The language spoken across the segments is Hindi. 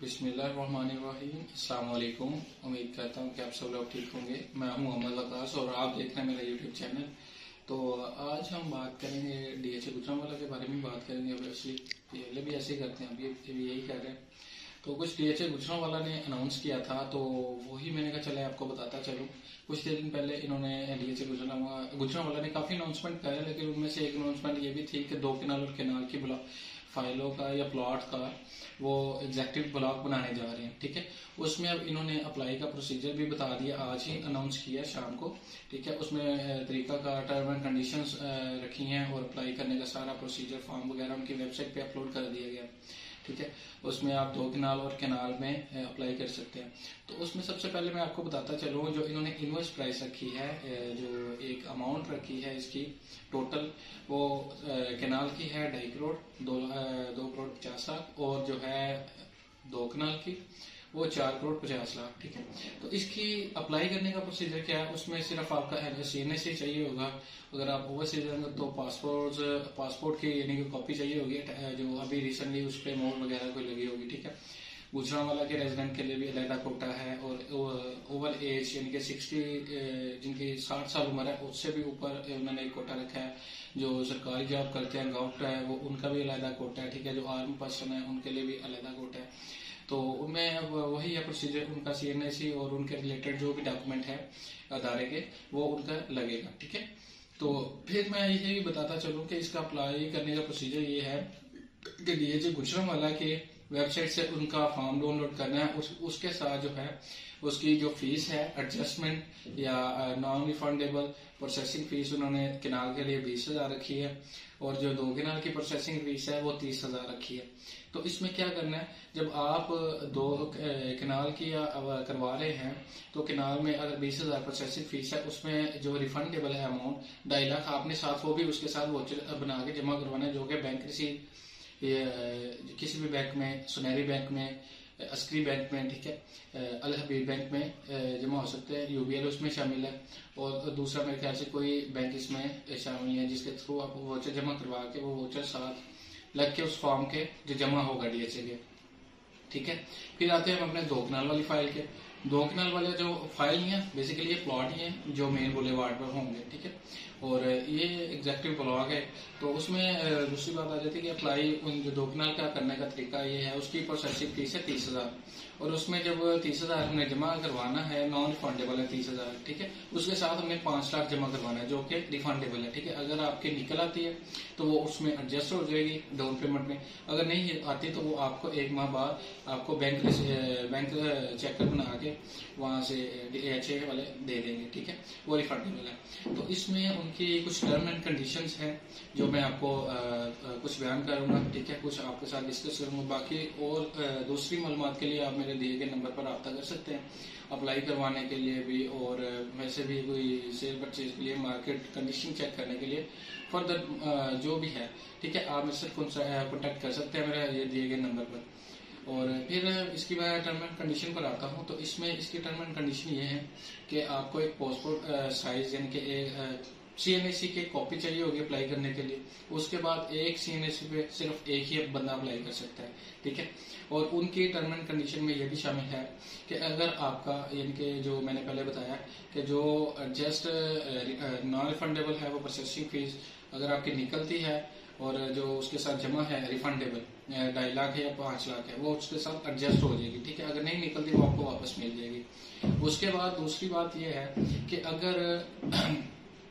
बिस्मिल्लाहिर्रहमानिर्रहीम। अस्सलाम वालेकुम। उम्मीद करता हूँ कि आप सब लोग ठीक होंगे। मैं हूँ मोहम्मद वकास और आप देख रहे हैं मेरा यूट्यूब चैनल। तो आज हम बात करेंगे डीएचए गुजरांवाला के बारे में बात करेंगे। ऑब्वियसली पहले भी ऐसे ही करते हैं, अभी भी यही कर रहे हैं। तो कुछ डीएचए गुजरांवाला ने अनाउंस किया था, तो वही मैंने कहा चले आपको बताता चलूँ। कुछ दिन पहले इन्होंने डीएचए गुजरांवाला ने काफी अनाउंसमेंट करे, लेकिन उनमें से एक अनाउंसमेंट ये भी थी कि 2 केनाल और केनाल की फाइलों का या प्लॉट का वो एग्जेक्टिव ब्लॉक बनाने जा रहे हैं। ठीक है, उसमें अब इन्होंने अप्लाई का प्रोसीजर भी बता दिया, आज ही अनाउंस किया शाम को। ठीक है, उसमें तरीका का टर्म एंड कंडीशंस रखी हैं और अप्लाई करने का सारा प्रोसीजर फॉर्म वगैरह उनकी वेबसाइट पे अपलोड कर दिया गया। ठीक है, उसमें आप 2 केनाल और केनाल में अप्लाई कर सकते हैं। तो उसमें सबसे पहले मैं आपको बताता चलूँ, जो इन्होंने इनवॉइस प्राइस रखी है, जो एक अमाउंट रखी है इसकी टोटल, वो केनाल की है 2.5 करोड़ 2 करोड़ 50 लाख, और जो है 2 केनाल की वो 4 करोड़ 50 लाख। ठीक है, तो इसकी अप्लाई करने का प्रोसीजर क्या है, उसमें सिर्फ आपका CNSC चाहिए होगा। अगर आप ओवरसीज हैं तो पासपोर्ट की यानी कि कॉपी चाहिए होगी, जो अभी रिसेंटली उस पर मोहर वगैरह कोई लगी होगी। ठीक है, गुजरांवाला के रेजिडेंट के लिए भी अलहदा कोटा है, और ओवर एज यानी कि 60 जिनकी 60 साल उम्र है उससे भी ऊपर उन्होंने एक कोटा रखा है। जो सरकारी जॉब करते हैं, गाउट है, वो उनका भी अलहदा कोटा है। ठीक है, जो आर्म पर्सन है उनके लिए भी अलहदा कोटा है। तो उनमें अब वही है प्रोसीजर, उनका CNSC और उनके रिलेटेड जो भी डॉक्यूमेंट है अदारे के, वो उनका लगेगा। ठीक है, तो फिर मैं यही बताता चलूं कि इसका अप्लाई करने का प्रोसीजर ये है कि डीएचए गुजरांवाला के वेबसाइट से उनका फॉर्म डाउनलोड करना है। उसके साथ जो है उसकी जो फीस है, एडजस्टमेंट या नॉन रिफंडेबल प्रोसेसिंग फीस उन्होंने केनाल के लिए 20,000 रखी है, और जो 2 केनाल की प्रोसेसिंग फीस है वो 30,000 रखी है। तो इसमें क्या करना है, जब आप 2 केनाल की करवा रहे हैं, तो केनाल में अगर 20,000 प्रोसेसिंग फीस है, उसमें जो रिफंडेबल है अमाउंट 2.5 लाख आपने साथ वो भी उसके साथ वोचर बना के जमा करवाना है, जो कि बैंक रिसीट किसी भी बैंक में, सुनहरी बैंक में, अस्करी बैंक में, ठीक है, अल हबीब बैंक में जमा हो सकते हैं। UBL उसमें शामिल है, और दूसरा मेरे ख्याल से कोई बैंक इसमें शामिल है जिसके थ्रू आप वोचर जमा करवा के वो वोचर साथ लग के उस फॉर्म के जो जमा होगा डीएचए के। ठीक है, फिर आते हैं हम अपने 2 केनाल वाली फाइल के। 2 केनाल वाले जो फाइल ही है बेसिकली ये प्लॉट ही है जो मेन बुलेवार्ड पर होंगे। ठीक है, और ये एग्जेक्टिव ब्लॉक है। तो उसमें दूसरी बात आ जाती है कि अप्लाई जो 2 केनाल का करने का तरीका ये है, उसकी प्रोसेसिंग फीस है 30,000, और उसमें जब 30,000 हमने जमा करवाना है, नॉन रिफंडेबल है 30,000। ठीक है, उसके साथ हमने 5 लाख जमा करवाना है जो कि रिफंडेबल है। ठीक है, अगर आपकी निकल आती है तो वो उसमें एडजस्ट हो जाएगी डाउन पेमेंट में, अगर नहीं आती तो वो आपको 1 माह बाद आपको बैंक चेक बना के वहां से DHA वाले दे देंगे। ठीक है, वो रिफंडेबल है। तो इसमें उनकी कुछ टर्म एंड कंडीशंस हैं जो मैं आपको कुछ बयान करूंगा। ठीक है, कुछ आपके साथ डिस्कस करूंगा। बाकी और दूसरी मालूमात के लिए आप मेरे दिए गए नंबर पर रब्ता कर सकते हैं, अप्लाई करवाने के लिए भी, और वैसे भी कोई सेल परचेज के लिए, मार्केट कंडीशन चेक करने के लिए, फर्दर जो भी है। ठीक है, आप मेरे से कॉन्टेक्ट कर सकते हैं मेरे ये दिए गए नंबर पर। और फिर इसकी मैं टर्म एंड कंडीशन पर आता हूँ। तो इसमें इसकी टर्म एंड कंडीशन ये है कि आपको एक पासपोर्ट साइज यानी कि एक CNSC की कॉपी चाहिए होगी अप्लाई करने के लिए। उसके बाद एक CNSC पे सिर्फ एक ही बंदा अप्लाई कर सकता है। ठीक है, और उनकी टर्म एंड कंडीशन में यह भी शामिल है कि अगर आपका यानी कि जो मैंने पहले बताया कि जो जस्ट नॉन रिफंडेबल है वो प्रोसेसिंग फीस अगर आपकी निकलती है, और जो उसके साथ जमा है रिफंडेबल 2.5 लाख है या 5 लाख है, वो उसके साथ एडजस्ट हो जाएगी। ठीक है, अगर नहीं निकलती वो आपको वापस मिल जाएगी। उसके बाद दूसरी बात यह है कि अगर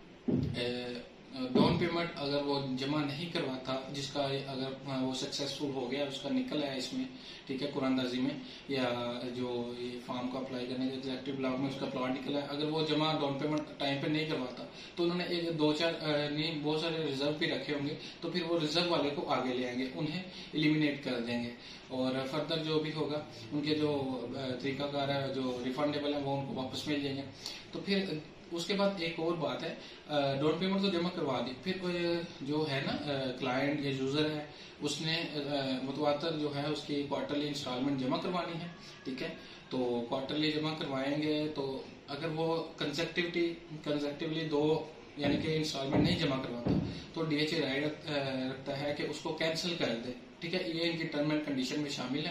डाउन पेमेंट अगर वो जमा नहीं करवाता, जिसका अगर वो सक्सेसफुल हो गया, उसका निकल आया इसमें, ठीक है, कुरानदाजी में या जो ये फॉर्म को अप्लाई करने के एग्जेक्टिव ब्लॉक में उसका प्लॉट निकला है, अगर वो जमा डाउन पेमेंट टाइम पे नहीं करवाता, तो उन्होंने एक 2-4 नहीं बहुत सारे रिजर्व भी रखे होंगे, तो फिर वो रिजर्व वाले को आगे ले आएंगे, उन्हें एलिमिनेट कर देंगे, और फर्दर जो भी होगा उनके जो तरीकाकार है, जो रिफंडेबल है, वो उनको वापस मिल जाएंगे। तो फिर उसके बाद एक और बात है, डाउन पेमेंट तो जमा करवा दी, फिर जो है ना क्लाइंट या यूजर है, उसने मुतवातर जो है उसकी क्वार्टरली इंस्टॉलमेंट जमा करवानी है। ठीक है, तो क्वार्टरली जमा करवाएंगे, तो अगर वो कंसेक्टिवली 2 यानी कि इंस्टॉलमेंट नहीं जमा करवाता, तो DHA राइट रखता है कि उसको कैंसिल कर दे। ठीक है, ये इनकी टर्म एंड कंडीशन में शामिल है।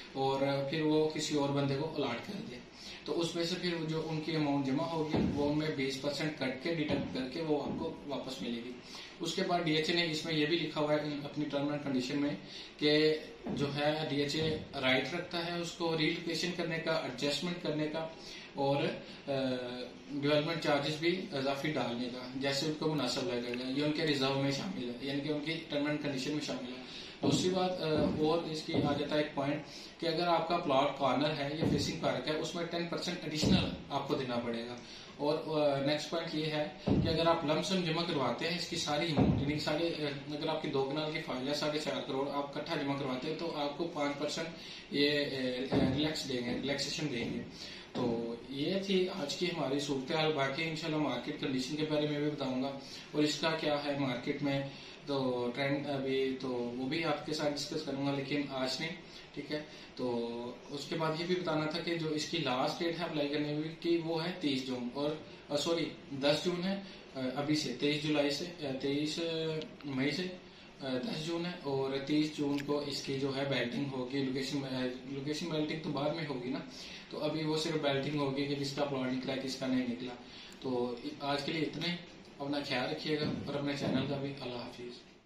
और फिर वो किसी और बंदे को अलॉट कर दे, तो उसमें से फिर जो उनकी अमाउंट जमा होगी वो उनमें 20% कट के डिडक्ट करके वो आपको वापस मिलेगी। उसके बाद डीएचए ने इसमें यह भी लिखा हुआ है अपनी टर्म एंड कंडीशन में कि जो है डीएचए राइट रखता है उसको रीलोकेशन करने का, एडजस्टमेंट करने का और डेवलपमेंट चार्जेस भी इजाफी डालने का, जैसे उनको मुनासिब लगेगा। ये उनके रिजर्व में शामिल है, यानी कि उनकी टर्म एंड कंडीशन में शामिल है। दूसरी बात और इसकी आ जाता है एक पॉइंट कि अगर आपका प्लॉट कॉर्नर है या फेसिंग पार्क है उसमें 10% एडिशनल आपको देना पड़ेगा। और नेक्स्ट पॉइंट ये है कि अगर आप लमसम जमा करवाते हैं इसकी सारी अमाउंट, यानी सारे अगर आपकी 2 कनाल की फाइल है 4.5 करोड़ आप इकट्ठा जमा करवाते हैं तो आपको 5% ये रिलैक्सेशन देंगे। तो ये थी आज की हमारी सूरत हाल। बाकी इंशाल्लाह मार्केट कंडीशन के बारे में भी बताऊंगा और इसका क्या है मार्केट में तो ट्रेंड अभी, तो वो भी आपके साथ डिस्कस करूंगा, लेकिन आज नहीं, ठीक है। तो उसके बाद ये भी बताना था कि जो इसकी लास्ट डेट है अप्लाई करने की वो है 30 जून और सॉरी 10 जून है अभी से, 23 जुलाई से 23 मई से 10 जून है और 30 जून को इसकी जो है बेल्टिंग होगी। लोकेशन बेल्टिंग तो बाद में होगी ना, तो अभी वो सिर्फ बेल्टिंग होगी कि किसका प्लॉट निकला किसका नहीं निकला। तो आज के लिए इतना ही, अपना ख्याल रखिएगा और अपने चैनल का भी। अल्लाह हाफिज।